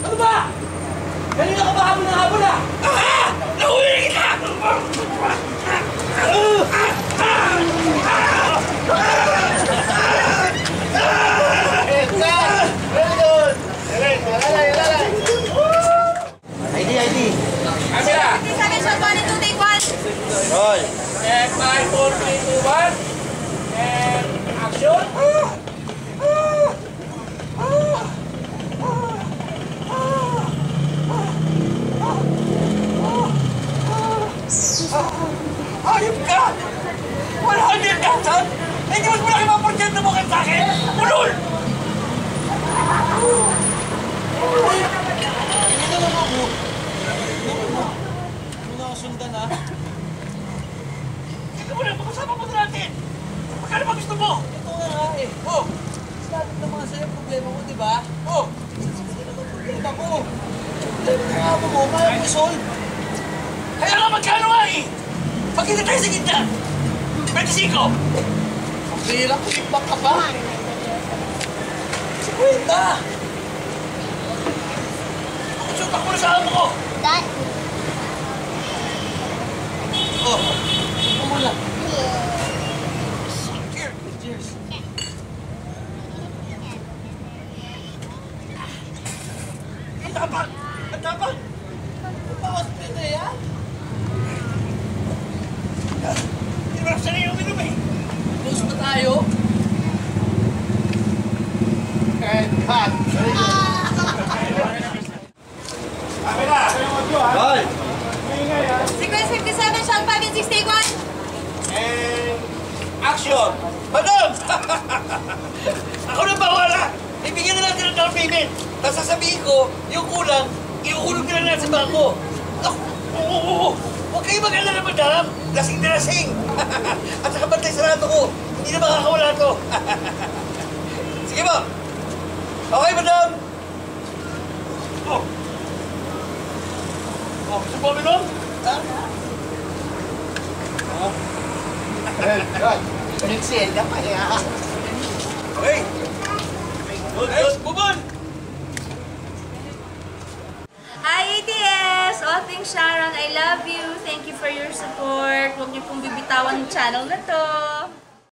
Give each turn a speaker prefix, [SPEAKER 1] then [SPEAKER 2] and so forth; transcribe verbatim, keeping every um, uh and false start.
[SPEAKER 1] Ano ba? Kanina ka ba habol ng habol ah? Ah! Nahuli kita!
[SPEAKER 2] I D, I D.
[SPEAKER 1] Camera!
[SPEAKER 3] fifty-seven shot, one and two, take one.
[SPEAKER 2] Roll.
[SPEAKER 1] And five, four, three, two, one. And action! Ayop ka! one hundred thousand? Hindi mas malaki mga porsyento mo sa akin! Ulol!
[SPEAKER 2] Hindi naman ako. Hindi na ako sundan ha.
[SPEAKER 1] Sige mo na, makasama mo na natin! Magkano ba gusto mo?
[SPEAKER 2] Ito nga nga eh.
[SPEAKER 1] Oh!
[SPEAKER 2] Sinabi naman sa'yo problema ko, di ba?
[SPEAKER 1] Oh!
[SPEAKER 2] Hindi naman problema ko. Problema mo mo, kaya mo solve.
[SPEAKER 1] Kaya nga magkano nga eh! Pagkita tayo sa gitna! twenty-five!
[SPEAKER 2] Ang bira, kulipak ka pa. Si Kwenta.
[SPEAKER 1] Ako siya takbo na sa amo ko!
[SPEAKER 3] Dad.
[SPEAKER 2] Oh, ito mo lang.
[SPEAKER 1] Cheers!
[SPEAKER 2] Cheers.
[SPEAKER 1] Ang tapang! Ang tapang!
[SPEAKER 2] Bakit pwede yan?
[SPEAKER 1] Hindi mo sanay yung minum eh!
[SPEAKER 2] Close pa tayo?
[SPEAKER 1] And cut! Camera!
[SPEAKER 2] Roll.
[SPEAKER 3] Sequence fifty-seven shot, five and six, take one.
[SPEAKER 1] And action! Madam! Ako na bawala! Ibigyan na natin ng down payment. Tapos sasabihin ko, yung kulang, iuhulog na natin sa bangko. Ako, oo, oo, oo. Huwag kayo mag-alala, madam. Lasing na lasing. At saka bantay sarado ko. Hindi na makakawala to. Sige ba? Okay, madam? Oh. Oh, gusto mo minom? Ha? Oh.
[SPEAKER 2] Pinagsiyan ka pa kaya.
[SPEAKER 1] Okay. Good, good. Bubon!
[SPEAKER 3] Hi, A T S! All things Sharon, I love you. Thank you for your support. Huwag niyo pong bibitawan yung channel na to.